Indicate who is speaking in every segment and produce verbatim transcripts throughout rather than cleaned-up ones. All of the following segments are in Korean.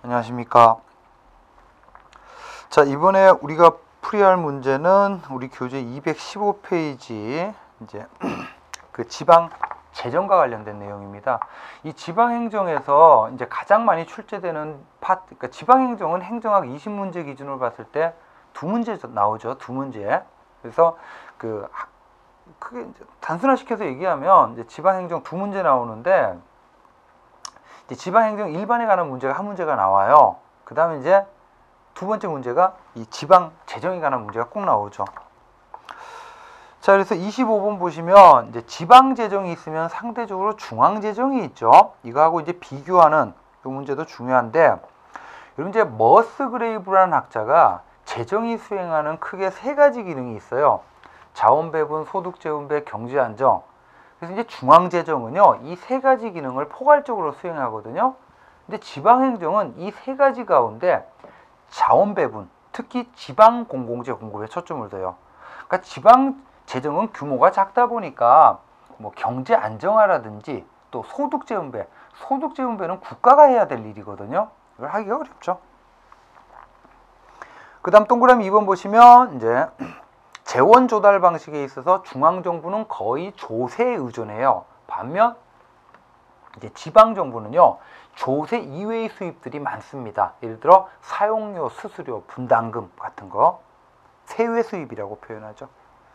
Speaker 1: 안녕하십니까. 자, 이번에 우리가 풀이할 문제는 우리 교재 이백십오 페이지 이제 그 지방 재정과 관련된 내용입니다. 이 지방 행정에서 이제 가장 많이 출제되는 파트, 그러니까 지방 행정은 행정학 이십 문제 기준으로 봤을 때 두 문제 나오죠. 두 문제. 그래서 그 크게 이제 단순화시켜서 얘기하면 이제 지방 행정 두 문제 나오는데, 이제 지방행정 일반에 관한 문제가 한 문제가 나와요. 그 다음에 이제 두 번째 문제가 이 지방 재정에 관한 문제가 꼭 나오죠. 자, 그래서 이십오 번 보시면 이제 지방 재정이 있으면 상대적으로 중앙 재정이 있죠. 이거하고 이제 비교하는 이 문제도 중요한데, 여러분 이제 머스그레이브라는 학자가 재정이 수행하는 크게 세 가지 기능이 있어요. 자원 배분, 소득 재분배, 경제 안정. 그래서 이제 중앙재정은요, 이 세 가지 기능을 포괄적으로 수행하거든요. 근데 지방행정은 이 세 가지 가운데 자원배분, 특히 지방공공재 공급에 초점을 둬요. 그러니까 지방재정은 규모가 작다 보니까 뭐 경제 안정화라든지 또 소득재분배, 소득재분배는 국가가 해야 될 일이거든요. 이걸 하기가 어렵죠. 그 다음 동그라미 이 번 보시면 이제 재원 조달 방식에 있어서 중앙정부는 거의 조세에 의존해요. 반면 이제 지방정부는요, 조세 이외의 수입들이 많습니다. 예를 들어 사용료, 수수료, 분담금 같은 거 세외 수입이라고 표현하죠.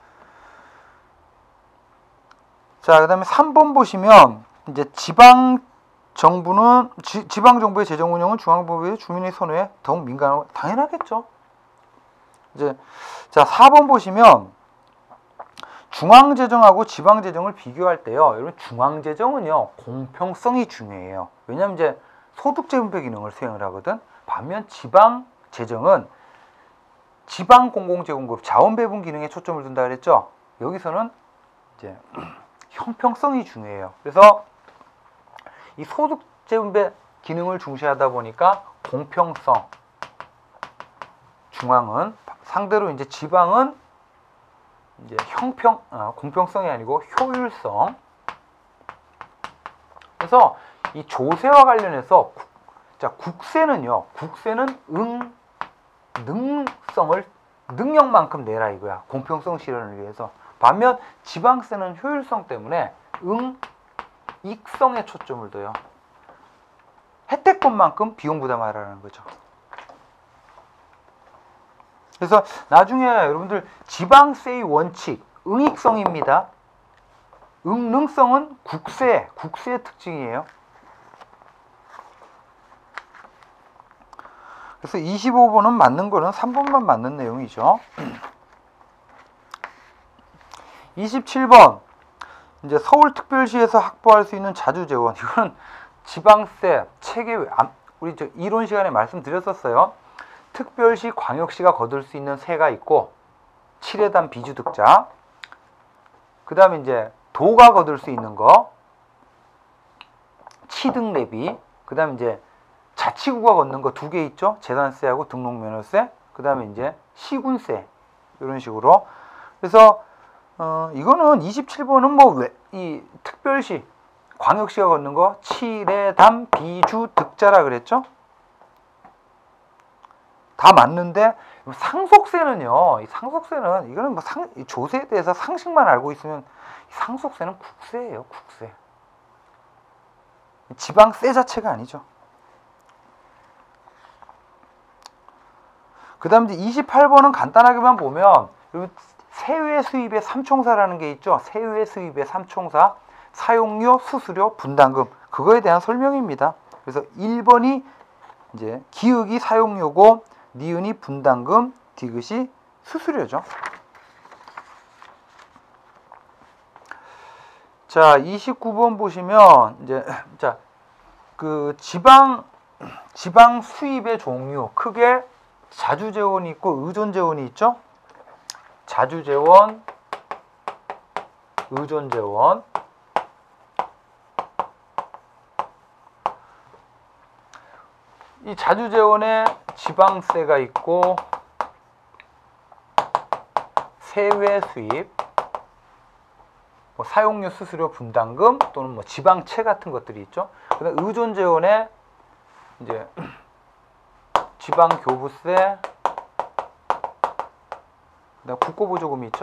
Speaker 1: 자, 그 다음에 삼 번 보시면 이제 지방정부는 지, 지방정부의 재정 운영은 중앙정부의 주민의 선호에 더욱 민감하고 당연하겠죠. 이제 자, 사 번 보시면 중앙재정하고 지방재정을 비교할 때요, 여러분 중앙재정은요 공평성이 중요해요. 왜냐하면 이제 소득재분배 기능을 수행을 하거든. 반면 지방재정은 지방공공재공급 자원배분 기능에 초점을 둔다 그랬죠. 여기서는 이제 형평성이 중요해요. 그래서 이 소득재분배 기능을 중시하다 보니까 공평성, 중앙은 상대로 이제 지방은 이제 형평, 아, 공평성이 아니고 효율성. 그래서 이 조세와 관련해서 국, 자 국세는요, 국세는 응, 능성을 능력만큼 내라 이거야. 공평성 실현을 위해서. 반면 지방세는 효율성 때문에 응, 익성에 초점을 둬요. 혜택권만큼 비용 부담하라는 거죠. 그래서 나중에 여러분들 지방세의 원칙, 응익성입니다. 응능성은 국세, 국세의 특징이에요. 그래서 이십오 번은 맞는 거는 삼 번만 맞는 내용이죠. 이십칠 번, 이제 서울특별시에서 확보할 수 있는 자주재원. 이거는 지방세, 체계, 우리 저 이론 시간에 말씀드렸었어요. 특별시, 광역시가 거둘 수 있는 세가 있고, 칠 회단 비주득자. 그 다음에 이제 도가 거둘 수 있는 거, 취득례비. 그 다음에 이제 자치구가 걷는 거 두 개 있죠. 재산세하고 등록면허세. 그 다음에 이제 시군세. 이런 식으로. 그래서 어, 이거는 이십칠 번은 뭐 왜 이 특별시, 광역시가 걷는 거 칠 회단 비주득자라 그랬죠. 다 맞는데 상속세는요, 이 상속세는 이거는 뭐 상, 조세에 대해서 상식만 알고 있으면 상속세는 국세예요, 국세. 지방세 자체가 아니죠. 그 다음 이제 이십팔 번은 간단하게만 보면 세외 수입의 삼총사라는 게 있죠. 세외 수입의 삼총사, 사용료, 수수료, 분담금, 그거에 대한 설명입니다. 그래서 일 번이 이제 기역이 사용료고, 니은이 분담금, 디귿이 수수료죠. 자, 이십구 번 보시면 이제 자, 그 지방 지방 수입의 종류, 크게 자주재원이 있고 의존재원이 있죠. 자주재원, 의존재원. 이 자주재원에 지방세가 있고, 세외 수입, 뭐 사용료, 수수료, 분담금 또는 뭐 지방채 같은 것들이 있죠. 그다음 의존재원에 이제 지방교부세, 국고보조금이 있죠.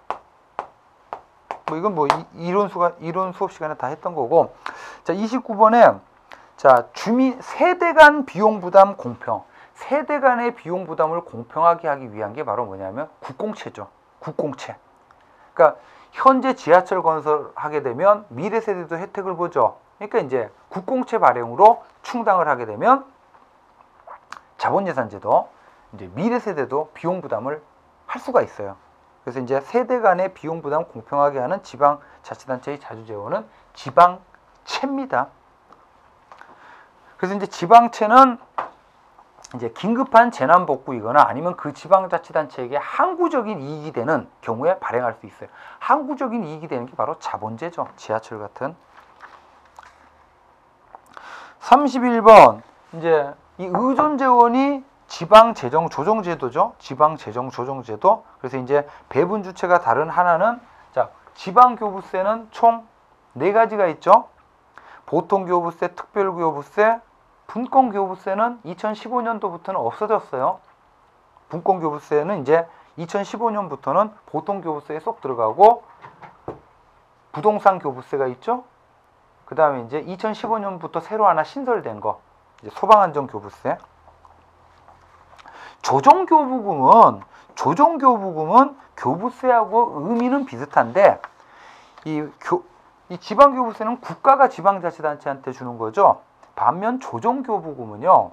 Speaker 1: 뭐 이건 뭐 이론 수가 이론 수업 시간에 다 했던 거고. 자, 이십구 번에 자, 주민 세대 간 비용 부담 공평. 세대 간의 비용 부담을 공평하게 하기 위한 게 바로 뭐냐면 국공채죠. 국공채. 그러니까 현재 지하철 건설하게 되면 미래 세대도 혜택을 보죠. 그러니까 이제 국공채 발행으로 충당을 하게 되면 자본예산제도 이제 미래 세대도 비용 부담을 할 수가 있어요. 그래서 이제 세대 간의 비용 부담 공평하게 하는 지방자치단체의 자주재원은 지방채입니다. 그래서 이제 지방채는 이제 긴급한 재난복구이거나 아니면 그 지방자치단체에게 항구적인 이익이 되는 경우에 발행할 수 있어요. 항구적인 이익이 되는 게 바로 자본제죠. 지하철 같은. 삼십일 번 이제 이 의존재원이 지방재정조정제도죠. 지방재정조정제도. 그래서 이제 배분 주체가 다른 하나는 자, 지방교부세는 총 네 가지가 있죠. 보통교부세, 특별교부세, 분권교부세는 이천십오 년도부터는 없어졌어요. 분권교부세는 이제 이천십오 년부터는 보통교부세에 쏙 들어가고 부동산교부세가 있죠. 그 다음에 이제 이천십오 년부터 새로 하나 신설된 거 이제 소방안전교부세. 조정교부금은 조정교부금은 교부세하고 의미는 비슷한데 이, 교, 이 지방교부세는 국가가 지방자치단체한테 주는 거죠. 반면 조정교부금은요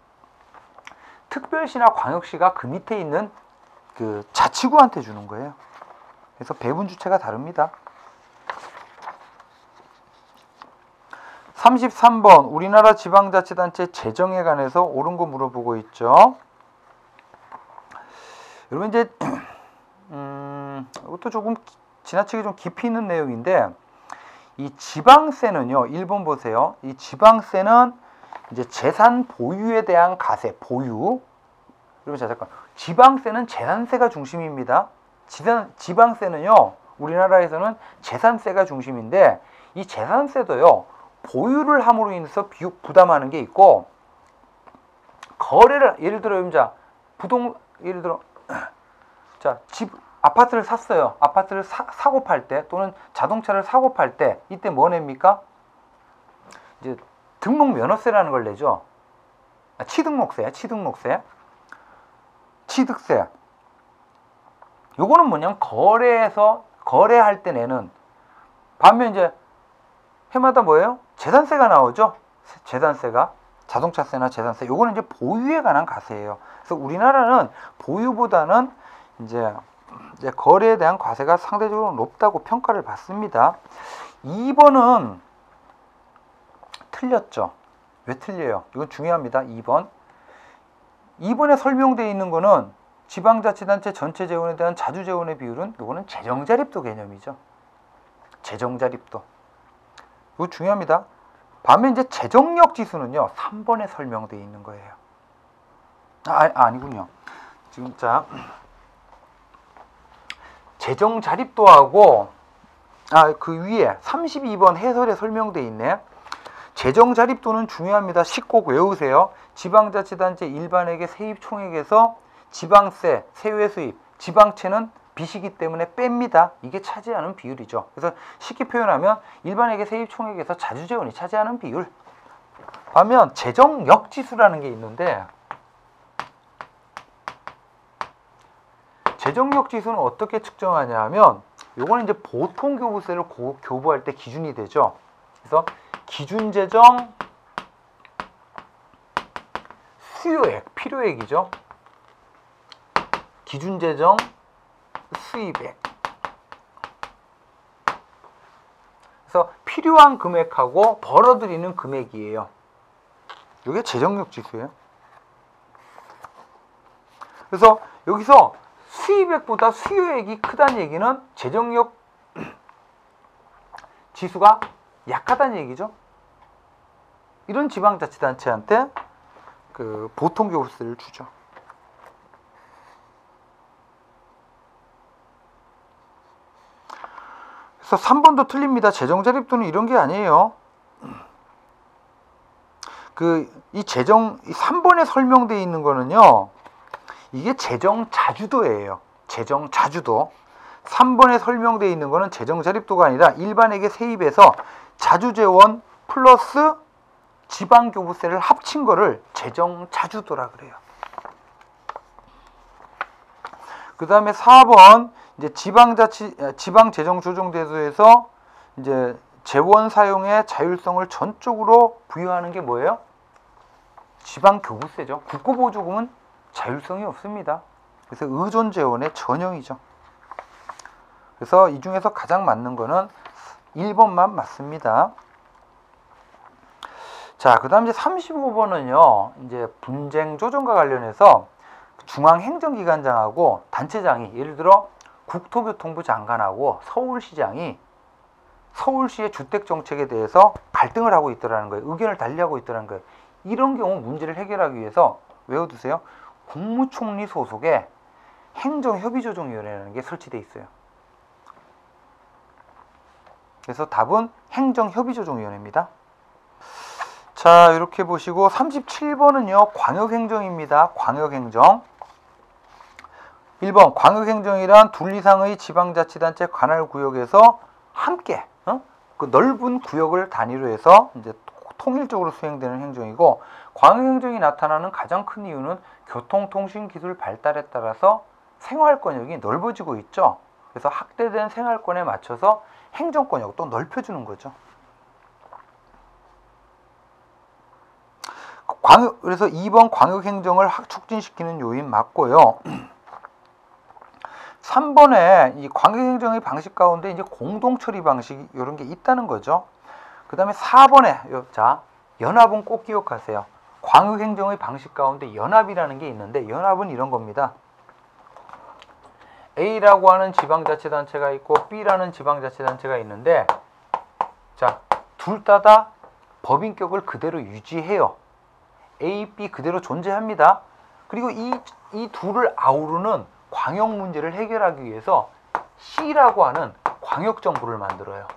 Speaker 1: 특별시나 광역시가 그 밑에 있는 그 자치구한테 주는 거예요. 그래서 배분 주체가 다릅니다. 삼십삼 번 우리나라 지방자치단체 재정에 관해서 옳은 거 물어보고 있죠. 여러분 이제 음, 이것도 조금 지나치게 좀 깊이 있는 내용인데 이 지방세는요. 일 번 보세요. 이 지방세는 이제 재산 보유에 대한 가세, 보유. 여러분 자 잠깐. 지방세는 재산세가 중심입니다. 지방, 지방세는요. 우리나라에서는 재산세가 중심인데 이 재산세도요. 보유를 함으로 인해서 비용 부담하는 게 있고 거래를 예를 들어 자 부동 예를 들어 자 집 아파트를 샀어요. 아파트를 사, 사고 팔 때 또는 자동차를 사고 팔 때 이때 뭐 냅니까? 이제 등록 면허세라는 걸 내죠. 아, 취등록세, 취등록세, 취득세. 요거는 뭐냐면 거래에서 거래할 때 내는. 반면 이제 해마다 뭐예요? 재산세가 나오죠. 재산세가 자동차세나 재산세. 요거는 이제 보유에 관한 과세예요. 그래서 우리나라는 보유보다는 이제 이제 거래에 대한 과세가 상대적으로 높다고 평가를 받습니다. 이 번은 틀렸죠. 왜 틀려요? 이건 중요합니다. 이 번. 이 번에 설명되어 있는 거는 지방자치단체 전체 재원에 대한 자주재원의 비율은 이거는 재정자립도 개념이죠. 재정자립도. 이거 중요합니다. 반면 이제 재정력 지수는요. 삼 번에 설명되어 있는 거예요. 아, 아니군요. 지금 자 재정 자립도하고 아, 그 위에 삼십이 번 해설에 설명되어 있네. 재정 자립도는 중요합니다. 꼭 외우세요. 지방자치단체 일반회계 세입 총액에서 지방세, 세외 수입, 지방채는 빚이기 때문에 뺍니다. 이게 차지하는 비율이죠. 그래서 쉽게 표현하면 일반회계 세입 총액에서 자주재원이 차지하는 비율. 반면 재정력 지수라는 게 있는데 재정력 지수는 어떻게 측정하냐 하면 요거는 이제 보통 교부세를 고, 교부할 때 기준이 되죠. 그래서 기준 재정 수요액, 필요액이죠. 기준 재정 수입액. 그래서 필요한 금액하고 벌어들이는 금액이에요. 이게 재정력 지수예요. 그래서 여기서 수입액보다 수요액이 크다는 얘기는 재정력 지수가 약하다는 얘기죠. 이런 지방자치단체한테 그 보통교부세를 주죠. 그래서 삼 번도 틀립니다. 재정자립도는 이런 게 아니에요. 그 이 재정 이 삼 번에 설명되어 있는 거는요. 이게 재정 자주도예요. 재정 자주도. 삼 번에 설명되어 있는 거는 재정 자립도가 아니라 일반에게 세입해서 자주재원 플러스 지방교부세를 합친 거를 재정 자주도라 그래요. 그 다음에 사 번 이제 지방자치 지방재정조정제도에서 이제 재원 사용의 자율성을 전적으로 부여하는 게 뭐예요? 지방교부세죠. 국고보조금은 자율성이 없습니다. 그래서 의존재원의 전형이죠. 그래서 이 중에서 가장 맞는 거는 일 번만 맞습니다. 자, 그 다음 이제 삼십오 번은요, 이제 분쟁 조정과 관련해서 중앙행정기관장하고 단체장이, 예를 들어 국토교통부 장관하고 서울시장이 서울시의 주택정책에 대해서 갈등을 하고 있더라는 거예요. 의견을 달리하고 있더라는 거예요. 이런 경우 문제를 해결하기 위해서 외워두세요. 국무총리 소속의 행정협의조정위원회라는 게 설치되어 있어요. 그래서 답은 행정협의조정위원회입니다. 자, 이렇게 보시고 삼십칠 번은요. 광역행정입니다. 광역행정. 일 번 광역행정이란 둘 이상의 지방자치단체 관할구역에서 함께 어? 그 넓은 구역을 단위로 해서 이제 통일적으로 수행되는 행정이고, 광역행정이 나타나는 가장 큰 이유는 교통통신기술 발달에 따라서 생활권역이 넓어지고 있죠. 그래서 확대된 생활권에 맞춰서 행정권역을 또 넓혀주는 거죠. 광역, 그래서 이 번 광역행정을 촉진시키는 요인 맞고요. 삼 번에 이 광역행정의 방식 가운데 이제 공동처리 방식 이런 게 있다는 거죠. 그 다음에 사 번에 자 연합은 꼭 기억하세요. 광역행정의 방식 가운데 연합이라는 게 있는데, 연합은 이런 겁니다. A라고 하는 지방자치단체가 있고 B라는 지방자치단체가 있는데, 자, 둘 다 다 법인격을 그대로 유지해요. A, B 그대로 존재합니다. 그리고 이, 이 둘을 아우르는 광역 문제를 해결하기 위해서 C라고 하는 광역정부를 만들어요.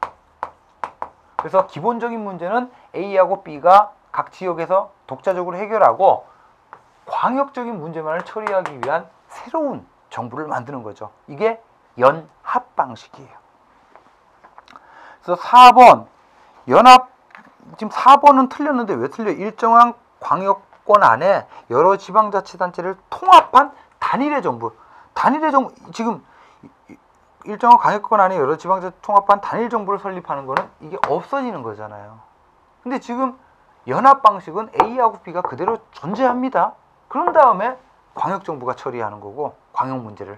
Speaker 1: 그래서 기본적인 문제는 A하고 B가 각 지역에서 독자적으로 해결하고, 광역적인 문제만을 처리하기 위한 새로운 정부를 만드는 거죠. 이게 연합 방식이에요. 그래서 사 번 연합, 지금 사 번은 틀렸는데 왜 틀려? 일정한 광역권 안에 여러 지방자치단체를 통합한 단일의 정부. 단일의 정부, 지금 일정한 광역권 안에 여러 지방자치 통합한 단일 정부를 설립하는 거는 이게 없어지는 거잖아요. 근데 지금 연합 방식은 A하고 B가 그대로 존재합니다. 그런 다음에 광역정부가 처리하는 거고, 광역 문제를.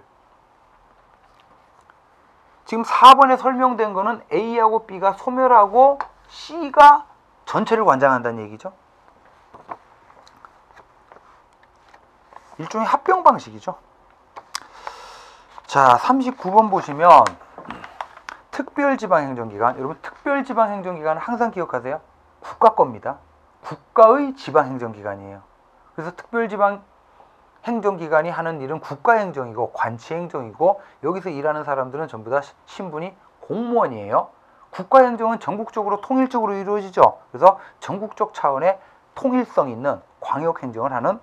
Speaker 1: 지금 사 번에 설명된 거는 A하고 B가 소멸하고 C가 전체를 관장한다는 얘기죠. 일종의 합병 방식이죠. 자, 삼십구 번 보시면 특별지방행정기관. 여러분, 특별지방행정기관은 항상 기억하세요. 국가 겁니다. 국가의 지방행정기관이에요. 그래서 특별지방행정기관이 하는 일은 국가행정이고 관치행정이고, 여기서 일하는 사람들은 전부 다 신분이 공무원이에요. 국가행정은 전국적으로 통일적으로 이루어지죠. 그래서 전국적 차원의 통일성 있는 광역행정을 하는,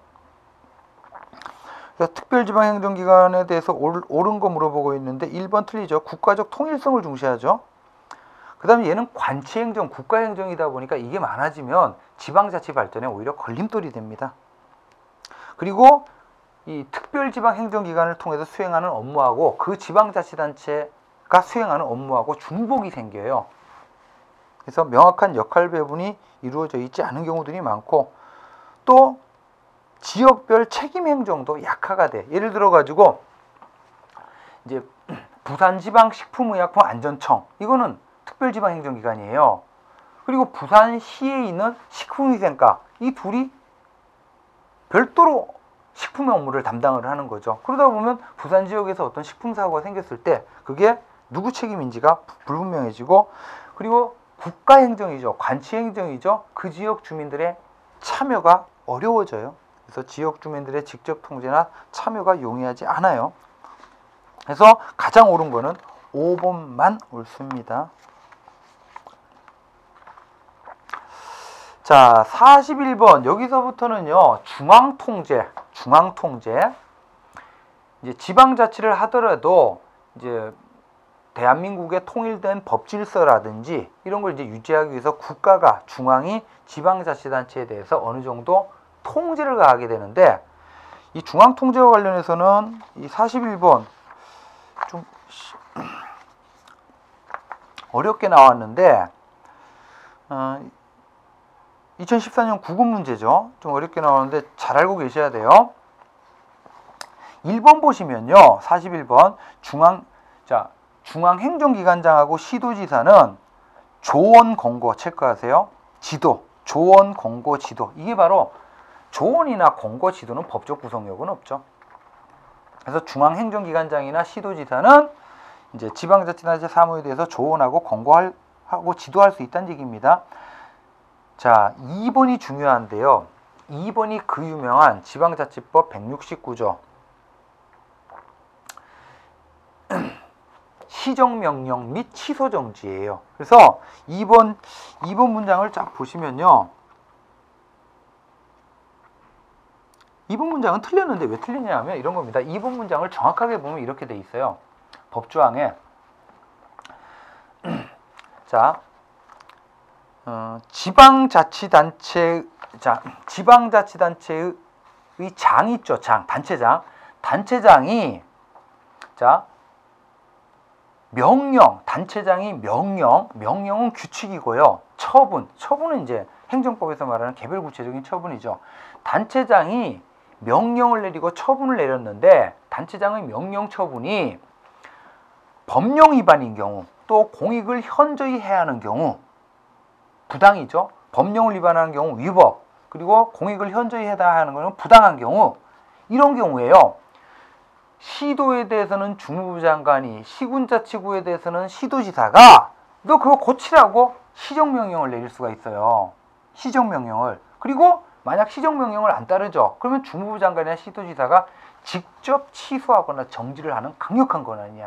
Speaker 1: 특별지방행정기관에 대해서 옳은 거 물어보고 있는데 일 번 틀리죠. 국가적 통일성을 중시하죠. 그 다음에 얘는 관치행정, 국가행정이다 보니까 이게 많아지면 지방자치 발전에 오히려 걸림돌이 됩니다. 그리고 이 특별지방행정기관을 통해서 수행하는 업무하고 그 지방자치단체가 수행하는 업무하고 중복이 생겨요. 그래서 명확한 역할 배분이 이루어져 있지 않은 경우들이 많고, 또 지역별 책임 행정도 약화가 돼. 예를 들어 가지고 이제 부산지방식품의약품 안전청, 이거는 특별지방행정기관이에요. 그리고 부산시에 있는 식품위생과, 이 둘이 별도로 식품 업무를 담당을 하는 거죠. 그러다 보면 부산 지역에서 어떤 식품 사고가 생겼을 때 그게 누구 책임인지가 불분명해지고, 그리고 국가행정이죠. 관치행정이죠. 그 지역 주민들의 참여가 어려워져요. 그래서 지역 주민들의 직접 통제나 참여가 용이하지 않아요. 그래서 가장 옳은 거는 오 번만 옳습니다. 자, 사십일 번 여기서부터는요. 중앙통제, 중앙통제. 이제 지방자치를 하더라도 이제 대한민국의 통일된 법질서라든지 이런 걸 이제 유지하기 위해서 국가가 중앙이 지방자치단체에 대해서 어느 정도 통제를 가하게 되는데 이 중앙통제와 관련해서는 이 사십일 번 좀 어렵게 나왔는데 어, 이천십사 년 국어 문제죠. 좀 어렵게 나왔는데 잘 알고 계셔야 돼요. 일 번 보시면요. 사십일 번 중앙 자 중앙행정기관장하고 시도지사는 조언 공고 체크하세요. 지도, 조언 공고 지도. 이게 바로 조언이나 공고 지도는 법적 구속력은 없죠. 그래서 중앙행정기관장이나 시도지사는 이제 지방자치단체 사무에 대해서 조언하고 공고할 하고 지도할 수 있다는 얘기입니다. 자, 이 번이 중요한데요. 이 번이 그 유명한 지방자치법 백육십구 조. 시정명령 및 취소정지예요. 그래서 이 번, 이 번 문장을 쫙 보시면요. 이 번 문장은 틀렸는데 왜 틀리냐 하면 이런 겁니다. 이 번 문장을 정확하게 보면 이렇게 돼 있어요. 법조항에. 자, 어, 지방자치단체, 자, 지방자치단체의 장 있죠. 장, 단체장. 단체장이, 자, 명령, 단체장이 명령, 명령은 규칙이고요. 처분, 처분은 이제 행정법에서 말하는 개별 구체적인 처분이죠. 단체장이 명령을 내리고 처분을 내렸는데 단체장의 명령 처분이 법령 위반인 경우 또 공익을 현저히 해하는 경우 부당이죠. 법령을 위반하는 경우 위법, 그리고 공익을 현저히 해하는 것은 부당한 경우, 이런 경우에요. 시도에 대해서는 주무부 장관이, 시군자치구에 대해서는 시도지사가 너 그거 고치라고 시정명령을 내릴 수가 있어요. 시정명령을. 그리고 만약 시정명령을 안 따르죠. 그러면 주무부 장관이나 시도지사가 직접 취소하거나 정지를 하는 강력한 권한이야.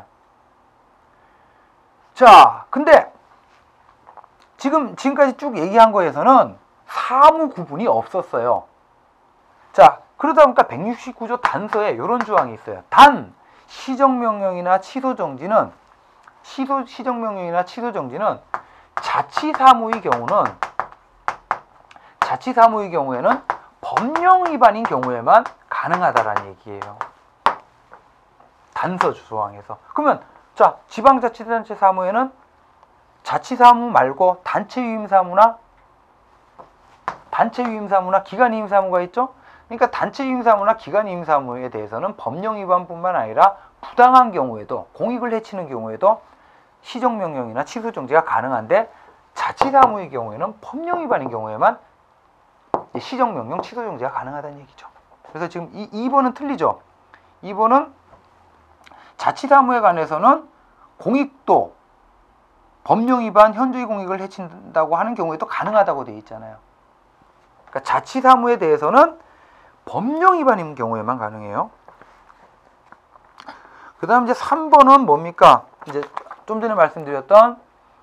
Speaker 1: 자, 근데 지금 지금까지 쭉 얘기한 거에서는 사무 구분이 없었어요. 자, 그러다 보니까 백육십구 조 단서에 이런 조항이 있어요. 단 시정명령이나 취소정지는 시도 시정명령이나 취소정지는 자치사무의 경우는 자치사무의 경우에는 법령 위반인 경우에만 가능하다라는 얘기예요. 단서 조항에서. 그러면 자, 지방자치단체 사무에는 자치사무 말고 단체유임사무나 단체유임사무나 기관유임사무가 있죠. 그러니까 단체유임사무나 기관유임사무에 대해서는 법령 위반뿐만 아니라 부당한 경우에도, 공익을 해치는 경우에도 시정명령이나 취소정지가 가능한데 자치사무의 경우에는 법령 위반인 경우에만 시정명령, 취소정지가 가능하다는 얘기죠. 그래서 지금 이 이 번은 틀리죠. 이 번은 자치사무에 관해서는 공익도 법령 위반, 현저히 공익을 해친다고 하는 경우에도 가능하다고 되어 있잖아요. 그러니까 자치사무에 대해서는 법령 위반인 경우에만 가능해요. 그 다음 이제 삼 번은 뭡니까? 이제 좀 전에 말씀드렸던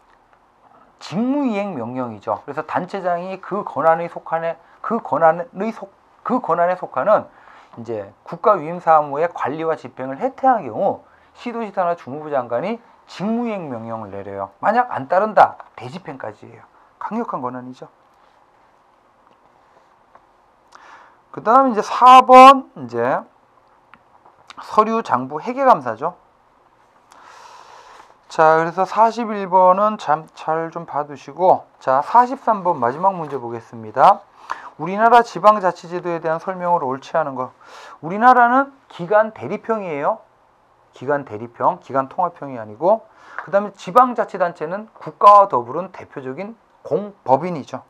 Speaker 1: 직무이행 명령이죠. 그래서 단체장이 그 권한에 속하는 그 권한의 속 그 권한에 속하는 이제 국가위임사무의 관리와 집행을 해태한 경우 시도지사나 주무부 장관이 직무이행 명령을 내려요. 만약 안 따른다, 대집행까지예요. 강력한 권한이죠. 그 다음 이제 사 번 이제 서류 장부 회계 감사죠. 자, 그래서 사십일 번은 잘 좀 봐두시고, 자, 사십삼 번 마지막 문제 보겠습니다. 우리나라 지방자치제도에 대한 설명을 옳지 않은 것. 우리나라는 기관 대립형이에요. 기관 대립형, 기관 통합형이 아니고, 그 다음에 지방자치단체는 국가와 더불은 대표적인 공법인이죠.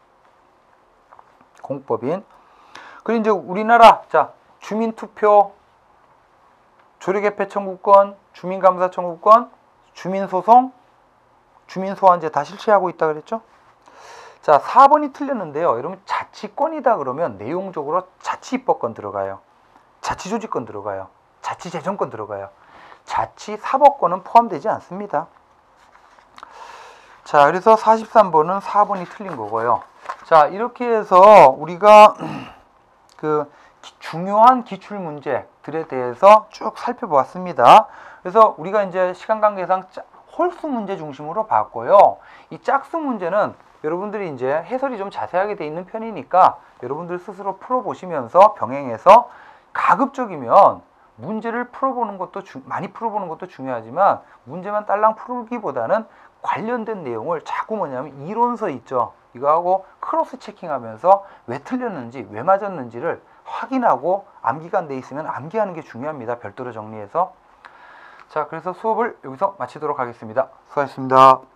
Speaker 1: 공법인. 그리고 이제 우리나라, 자, 주민투표, 조례개표 청구권, 주민감사 청구권, 주민소송, 주민소환제 다 실시하고 있다 그랬죠? 자, 사 번이 틀렸는데요. 여러분 자치권이다 그러면 내용적으로 자치입법권 들어가요. 자치조직권 들어가요. 자치재정권 들어가요. 자치사법권은 포함되지 않습니다. 자, 그래서 사십삼 번은 사 번이 틀린 거고요. 자, 이렇게 해서 우리가 그 기, 중요한 기출 문제들에 대해서 쭉 살펴보았습니다. 그래서 우리가 이제 시간 관계상 짜, 홀수 문제 중심으로 봤고요. 이 짝수 문제는 여러분들이 이제 해설이 좀 자세하게 돼 있는 편이니까 여러분들 스스로 풀어보시면서 병행해서 가급적이면 문제를 풀어보는 것도 주, 많이 풀어보는 것도 중요하지만 문제만 딸랑 풀기보다는 관련된 내용을 자꾸 뭐냐면 이론서 있죠. 이거하고 크로스 체킹하면서 왜 틀렸는지 왜 맞았는지를 확인하고 암기가 안 돼 있으면 암기하는 게 중요합니다. 별도로 정리해서. 자, 그래서 수업을 여기서 마치도록 하겠습니다. 수고하셨습니다.